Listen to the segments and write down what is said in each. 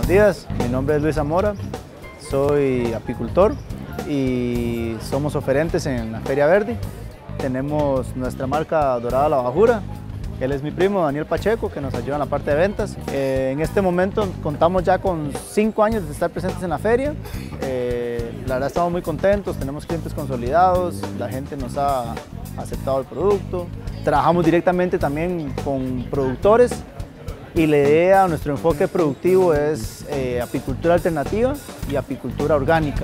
días, mi nombre es Luis Zamora, soy apicultor y somos oferentes en la Feria Verde. Tenemos nuestra marca Dorada La Bajura. Él es mi primo Daniel Pacheco, que nos ayuda en la parte de ventas. En este momento contamos ya con 5 años de estar presentes en la feria. La verdad estamos muy contentos, tenemos clientes consolidados, la gente nos ha aceptado el producto. Trabajamos directamente también con productores y la idea, nuestro enfoque productivo es apicultura alternativa y apicultura orgánica.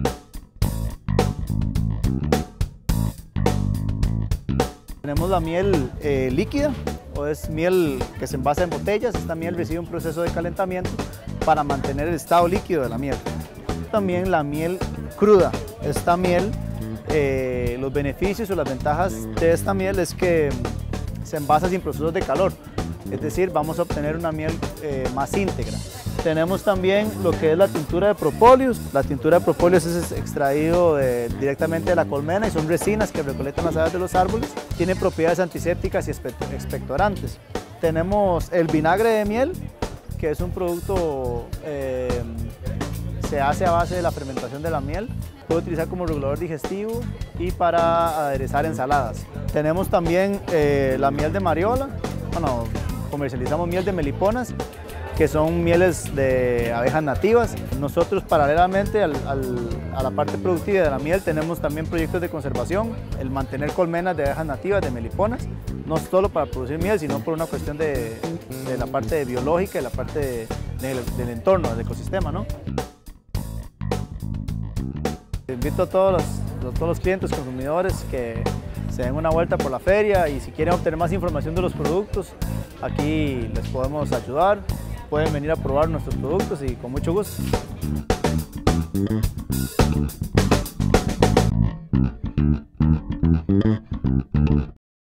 Tenemos la miel líquida, o es miel que se envasa en botellas. Esta miel recibe un proceso de calentamiento para mantener el estado líquido de la miel. También la miel cruda. Esta miel, los beneficios o las ventajas de esta miel es que se envasa sin procesos de calor, es decir, vamos a obtener una miel más íntegra. Tenemos también lo que es la tintura de propóleos. La tintura de propóleos es extraído directamente de la colmena y son resinas que recolectan las aves de los árboles. Tiene propiedades antisépticas y expectorantes. Tenemos el vinagre de miel, que es un producto se hace a base de la fermentación de la miel. Puede utilizar como regulador digestivo y para aderezar ensaladas. Tenemos también la miel de mariola. Bueno, comercializamos miel de meliponas, que son mieles de abejas nativas. Nosotros, paralelamente a la parte productiva de la miel, tenemos también proyectos de conservación, el mantener colmenas de abejas nativas, de meliponas, no solo para producir miel, sino por una cuestión de la parte biológica y la parte del entorno, del ecosistema, ¿no? Invito a todos los clientes, consumidores, que se den una vuelta por la feria y si quieren obtener más información de los productos, aquí les podemos ayudar. Pueden venir a probar nuestros productos y con mucho gusto.